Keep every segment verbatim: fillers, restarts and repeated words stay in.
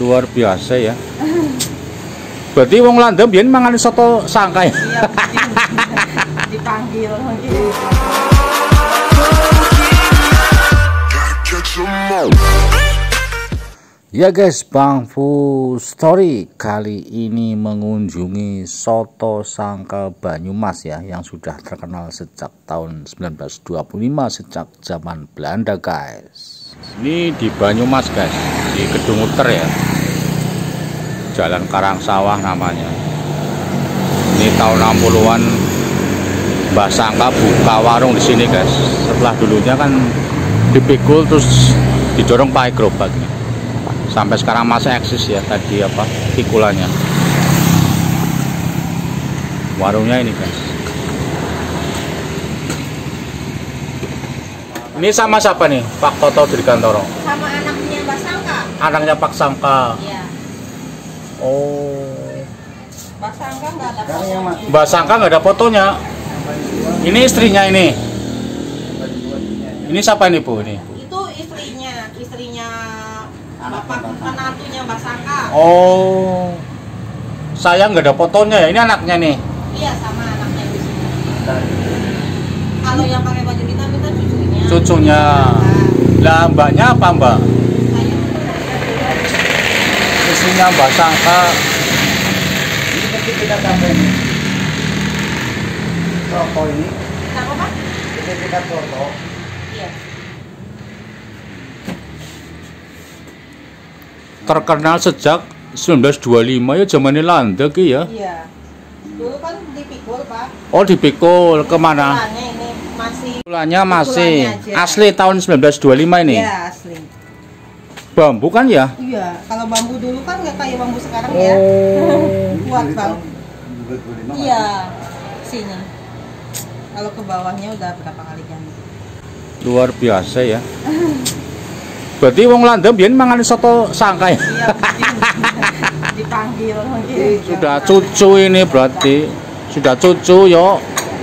Luar biasa ya. Berarti wong Landa biyen mangan soto sangka ya. Iya, dipanggil gitu. Ya guys, Bang Fu Story kali ini mengunjungi Soto Sangka Banyumas ya, yang sudah terkenal sejak tahun seribu sembilan ratus dua puluh lima, sejak zaman Belanda guys. Ini di Banyumas guys, di Gedung Uter ya, Jalan Karangsawah namanya. Ini tahun enam puluhan Mbah Sangka buka warung di sini guys. Setelah dulunya kan dipikul terus didorong pakai gerobak ini. Sampai sekarang masih eksis ya tadi apa pikulannya. Warungnya ini guys. Ini sama siapa nih Pak Toto Dirgantoro? Sama anaknya Mbak Sangka. Anaknya Pak Sangka. Iya. Oh. Mbak Sangka nggak ada fotonya. Mbak Sangka nggak ada fotonya. Ini istrinya ini. Ini siapa ini Bu ini? Itu istrinya, istrinya Bapak penantunya Mbak Sangka. Oh. Saya nggak ada fotonya ya. Ini anaknya nih. Iya, sama anaknya di sini. Kalau yang pakai baju hitam itu cucunya. Cucunya. Lah mbaknya apa mbak? Saya Istrinya Mbak Sangka. Ini mesti kita tambahin foto ini. apa Pak? Kita kita foto. Iya. Terkenal sejak seribu sembilan ratus dua puluh lima ya, zamannya Landa ki ya. Iya. Dulu kan dipikul Pak. Oh dipikul kemana? Pikulannya ini masih. Pikulannya masih Pikulannya aja. asli tahun seribu sembilan ratus dua puluh lima ini. Iya asli. Bambu kan ya? Iya. Kalau bambu dulu kan nggak kayak bambu sekarang Oh. ya. Kuat Bang. Juga dua puluh lima. Iya. Sini. Kalau ke bawahnya udah berapa kali ganti. Luar biasa ya. Berarti wong Landa biyen mangan soto sangka ya? Iya. Dipanggil gitu. Sudah cucu ini berarti. Sudah cucu yo.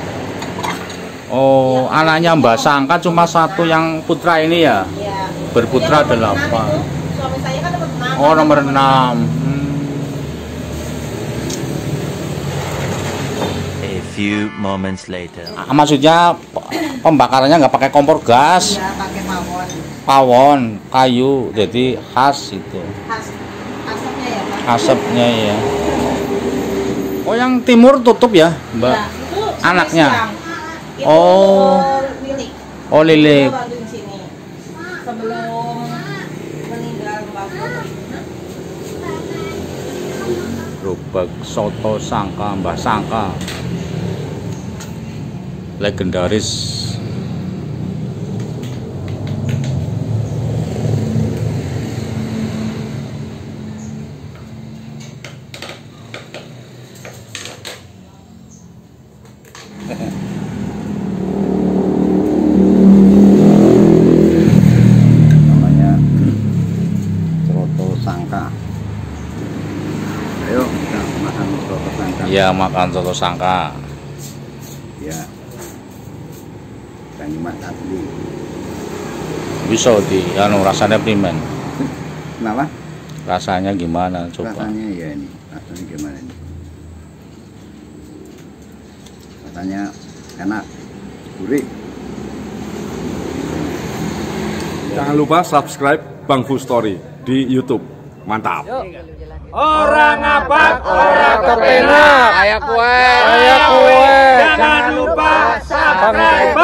Oh, Ya, anaknya Mbak Sangka cuma satu yang putra ini ya. Iya. Berputra Iya, nomor delapan. enam itu. Suami saya kan nomor enam. Oh, nomor enam. Hmm. A few moments later. Ah, maksudnya pembakarannya nggak pakai kompor gas, Iya, pakai pawon. pawon, kayu, jadi khas itu. Khas asapnya ya Pak. Asapnya ya. Oh, yang timur tutup ya, Mbak? Iya, itu sampai Anaknya? siang. Itu Oh. milik. Oh, Lilik. Itu bantu di sini. Sebelum meninggal Bapak. Gerobak soto Sangka, Mbah Sangka. Legendaris. Namanya Soto Sangka. Ayo kita makan Soto Sangka. Iya, makan soto Sangka. Ya. Banyumas asli. Bisa di anu rasanya primen. Kenapa? Rasanya gimana coba? Rasanya ya ini. Rasanya gimana ini? Rasanya enak, gurih. Jangan lupa subscribe Bang Fu Story di YouTube. Mantap. Orang apa? Orang kepenak. Kayak kue. Kayak kue. Jangan lupa subscribe